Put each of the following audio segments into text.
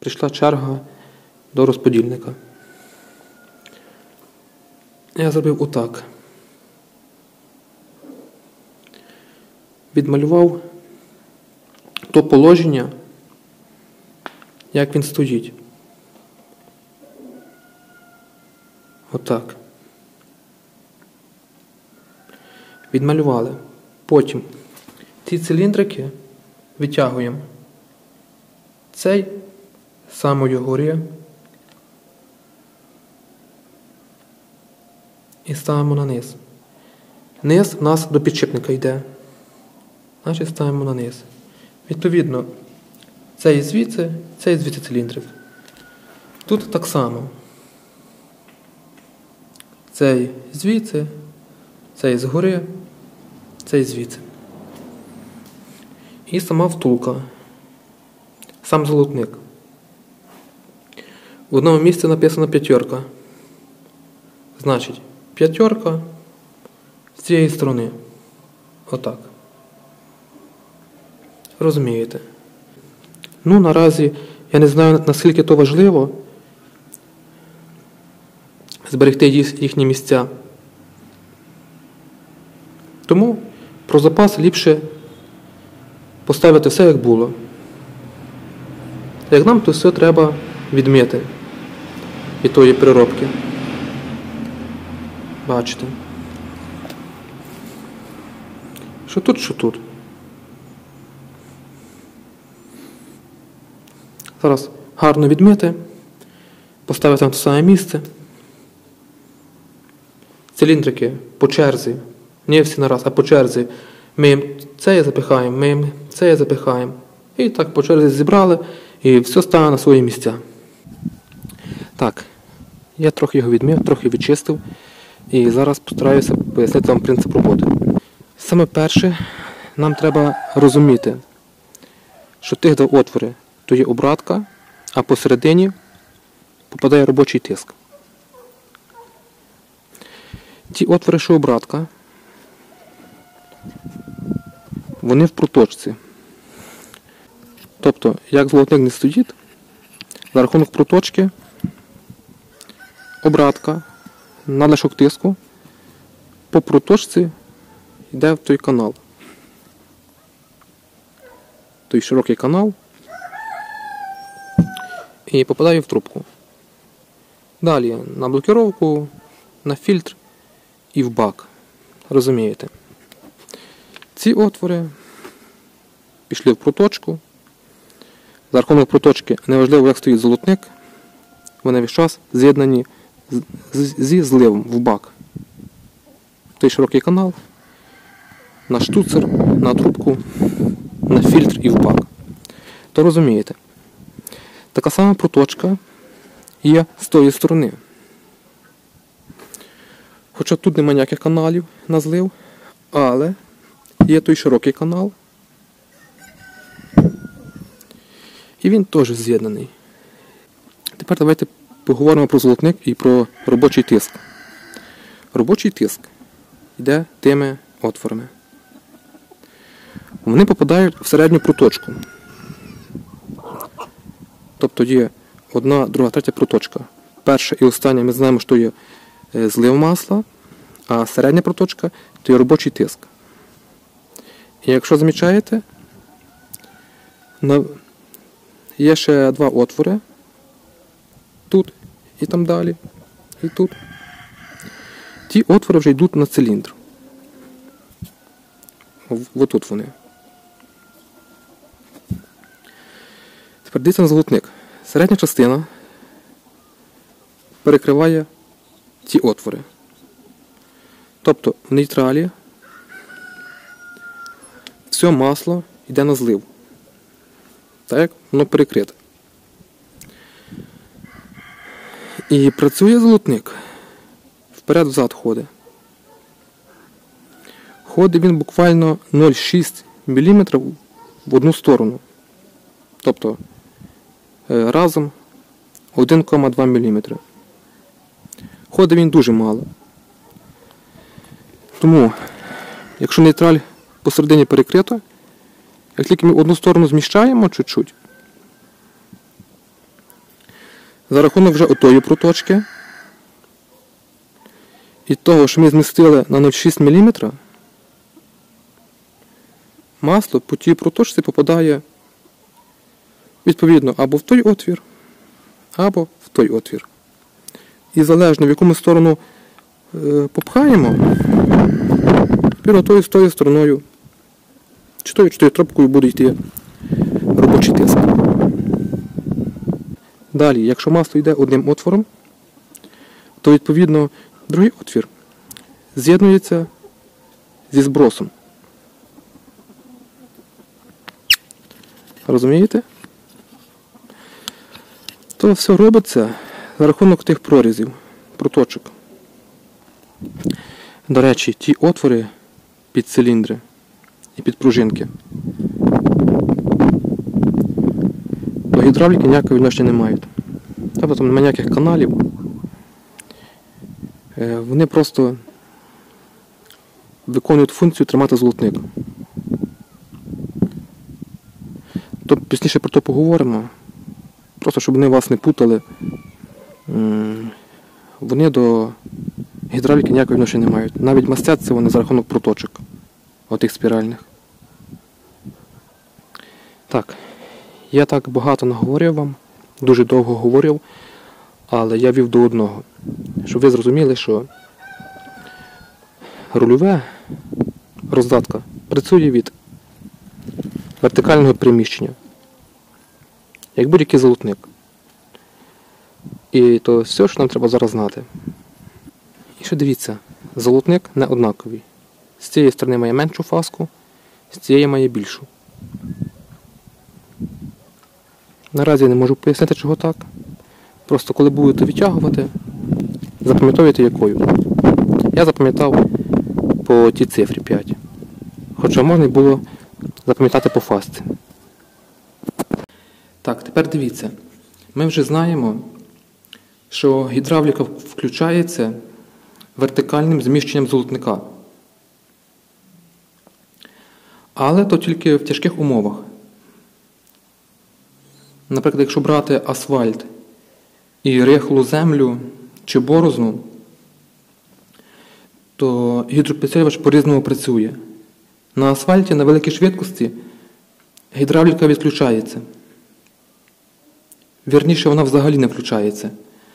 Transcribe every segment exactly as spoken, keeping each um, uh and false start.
прийшла черга до розподільника. Я зробив отак. Відмалював то положення, як він стоїть. Отак. Відмалювали. Потім ці циліндрики витягуємо. Цей з самої гори і ставимо на низ. Низ в нас до підшипника йде. Значить ставимо на низ. Відповідно, цей звідси, цей звідси циліндрик. Тут так само. Цей звідси, цей згори, цей звідси. І сама втулка. Сам золотник. В одному місці написано п'ятерка. Значить, п'ятерка з цієї сторони. Отак. Розумієте? Ну, наразі, я не знаю, наскільки то важливо зберегти їхні місця. Тому про запас ліпше поставити все, як було. Як нам, то все треба відмити від тої переробки. Бачите? Що тут, що тут. Зараз гарно відмити, поставити на те саме місце. Циліндрики по черзі, не всі нараз, а по черзі. Ми їм це запихаємо, ми їм це запихаємо. І так по черзі зібрали, і все стане на свої місця. Так, я трохи його відмив, трохи відчистив. І зараз постараюся пояснити вам принцип роботи. Саме перше, нам треба розуміти, що тих два отвори то є обратка, а посередині попадає робочий тиск. Ті отвори, що обратка, вони в проточці. Тобто, як золотник не стоїть, за рахунок проточки, обратка, надлишок тиску, по проточці йде в той канал. Той широкий канал і попадає в трубку. Далі на блокировку, на фільтр і в бак. Розумієте? Ці отвори пішли в проточку. За рахунок проточки, неважливо, як стоїть золотник, вони весь час з'єднані зі зливом в бак. Той широкий канал, на штуцер, на трубку, на фільтр і в бак. То розумієте, така сама проточка є з тої сторони. Хоча тут немає ніяких каналів на злив, але є той широкий канал. І він теж з'єднаний. Тепер давайте поговоримо про золотник і про робочий тиск. Робочий тиск йде тими отворами. Вони попадають в середню проточку. Тобто є одна, друга, третя проточка. Перша і остання ми знаємо, що є злив масла, а середня проточка – то є робочий тиск. І якщо замічаєте, є ще два отвори. Тут і там далі, і тут. Ті отвори вже йдуть на циліндр. Ось тут вони. Тепер дивіться на золотник. Середня частина перекриває ті отвори. Тобто в нейтралі все масло йде на злив. Так як воно перекрите. І працює золотник. Вперед-взад ходить. Ходить він буквально нуль цілих шість міліметрів в одну сторону. Тобто разом один цілих два міліметри. Ходить він дуже мало. Тому, якщо нейтраль посередині перекрита, як тільки ми одну сторону зміщаємо чуть-чуть, За рахунок вже отої проточки і того, що ми змістили на нуль цілих шість міліметра, масло по тій проточці попадає відповідно або в той отвір, або в той отвір. І залежно в яку ми сторону е, попхаємо, тепер тою з тою стороною, чи тою, чи тою трубкою буде йти робочий тиск. Далі, якщо масло йде одним отвором, то відповідно другий отвір з'єднується зі збросом. Розумієте? То все робиться за рахунок тих прорізів, проточок. До речі, ті отвори під циліндри і під пружинки до гідравліки ніякого відношення не мають. Тобто там немає ніяких каналів. Вони просто виконують функцію тримати золотник. Тобто пізніше про це поговоримо. Просто щоб вони вас не путали. Вони до гідравліки ніякого відношення не мають. Навіть мастяться вони за рахунок проточок. Отих спіральних. Так. Я так багато наговорив вам. Дуже довго говорив. Але я вів до одного. Щоб ви зрозуміли, що рульове роздатка працює від вертикального приміщення. Як будь-який золотник. І то все, що нам треба зараз знати. І ще дивіться, золотник не однаковий. З цієї сторони має меншу фаску, з цієї має більшу. Наразі я не можу пояснити, чого так. Просто коли будете витягувати, запам'ятовуйте якою. Я запам'ятав по тій цифрі п'ять. Хоча можна було запам'ятати по фасці. Так, тепер дивіться. Ми вже знаємо, що гідравліка включається вертикальним зміщенням золотника. Але то тільки в тяжких умовах. Наприклад, якщо брати асфальт і рихлу землю чи борозну, то гідропідсилювач по-різному працює. На асфальті на великій швидкості гідравліка відключається. Вірніше, вона взагалі не включається.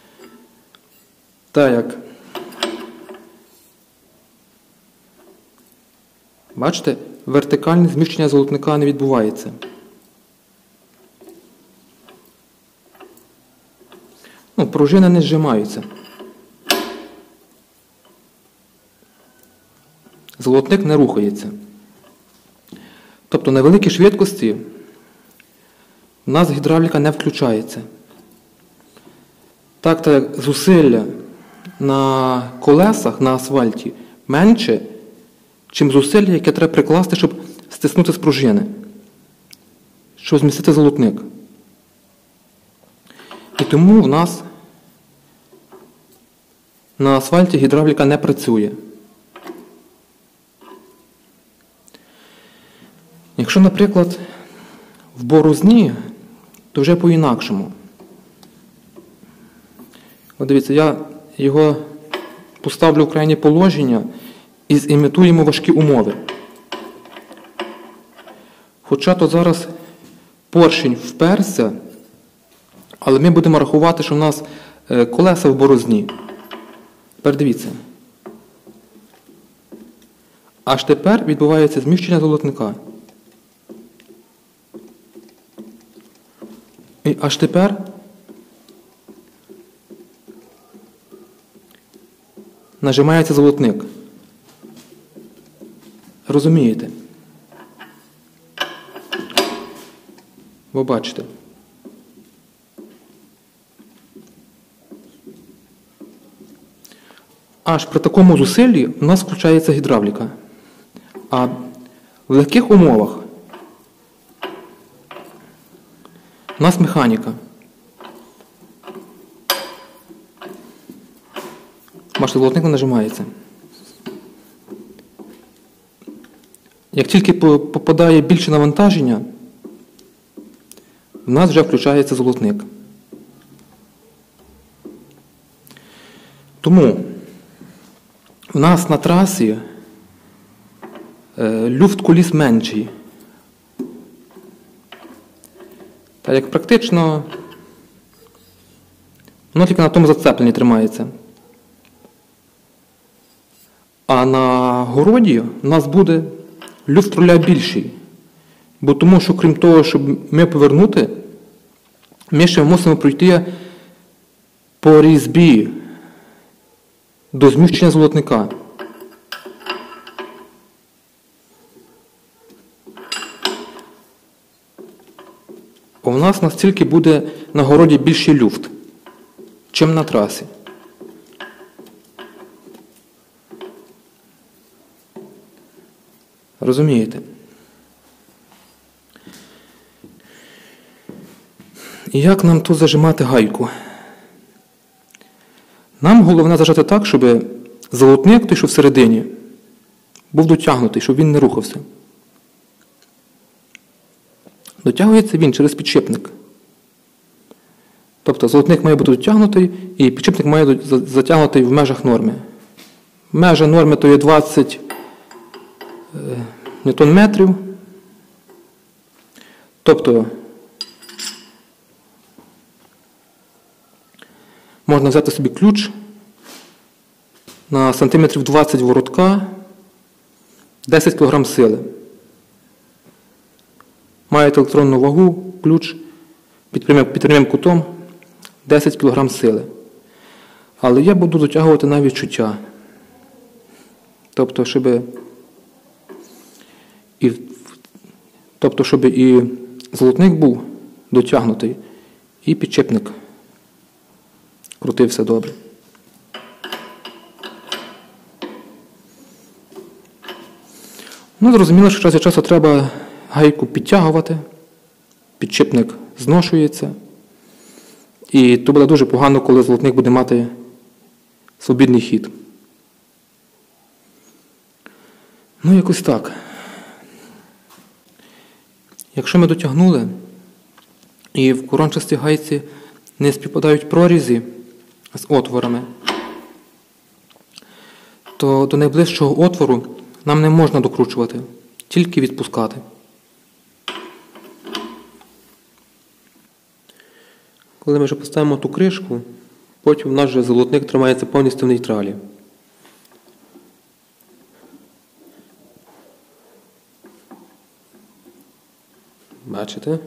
Так як, бачите, вертикальне зміщення золотника не відбувається. Ну, пружини не зжимаються. Золотник не рухається. Тобто на великій швидкості у нас гідравліка не включається. Так, так зусилля на колесах, на асфальті менше, чим зусилля, яке треба прикласти, щоб стиснути з пружини, щоб змістити золотник. І тому в нас на асфальті гідравліка не працює. Якщо, наприклад, в борозні, то вже по-інакшому. От дивіться, я його поставлю в крайнє положення і зімітуємо важкі умови. Хоча то зараз поршень вперся, але ми будемо рахувати, що у нас колеса в борозні. Тепер дивіться. Аж тепер відбувається зміщення золотника. І аж тепер нажимається золотник. Розумієте? Ви бачите. Аж при такому зусиллі у нас включається гідравліка. А в легких умовах у нас механіка. Бачите, золотник не нажимається. Як тільки попадає більше навантаження, у нас вже включається золотник. Тому у нас на трасі е, люфт куліс менший. Та як практично воно тільки на тому зацепленні тримається. А на городі у нас буде люфт руля більший. Бо тому, що крім того, щоб ми повернути, ми ще мусимо пройти по різьбі до зміщення золотника. У нас настільки буде на городі більший люфт, чим на трасі. Розумієте? І як нам тут зажимати гайку? Нам головне зажати так, щоб золотник, той, що всередині, був дотягнутий, щоб він не рухався. Дотягується він через підшипник. Тобто золотник має бути дотягнутий, і підшипник має бути затягнутий в межах норми. Межа норми то є двадцять ньютон-метрів. Тобто можна взяти собі ключ на сантиметрів двадцять воротка, десять кілограм сили. Маєте електронну вагу, ключ під прямим, під прямим кутом десять кілограм сили. Але я буду дотягувати на відчуття. Тобто, щоб і, тобто, щоб і золотник був дотягнутий, і підшипник крутився добре. Ну, зрозуміло, що час від часу треба гайку підтягувати, підшипник зношується. І то буде дуже погано, коли золотник буде мати свобідний хід. Ну, якось так. Якщо ми дотягнули, і в корончастій гайці не співпадають прорізі з отворами, то до найближчого отвору нам не можна докручувати, тільки відпускати. Коли ми вже поставимо ту кришку, потім наш же золотник тримається повністю в нейтралі. Бачите?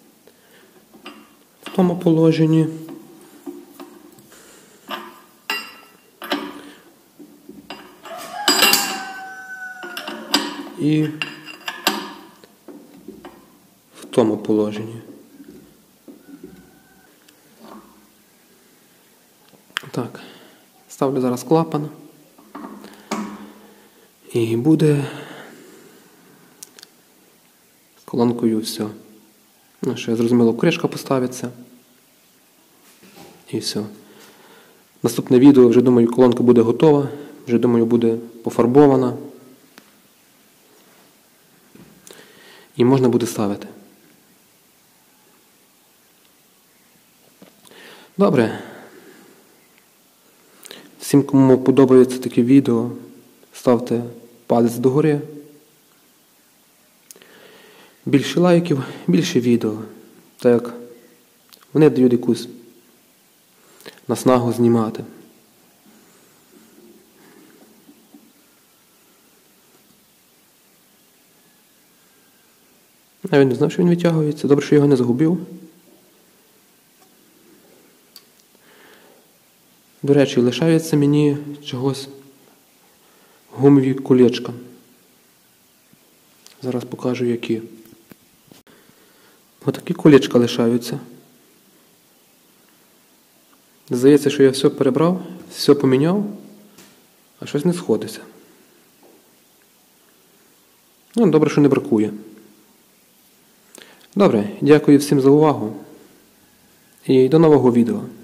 В тому положенні. І в тому положенні. Так, ставлю зараз клапан. І буде з колонкою все. Ну, ще зрозуміло, кришка поставиться. І все. Наступне відео, вже думаю, колонка буде готова. Вже думаю, буде пофарбована. І можна буде ставити. Добре. Всім, кому подобається таке відео, ставте палець догори. Більше лайків, більше відео. Так як вони дають якусь наснагу знімати. Я не знав, що він витягується. Добре, що я його не загубив. До речі, лишається мені чогось гумові колечка. Зараз покажу, які. Отакі колечка лишаються. Здається, що я все перебрав, все поміняв, а щось не сходиться. Ну, добре, що не бракує. Добре, дякую всім за увагу і до нового відео.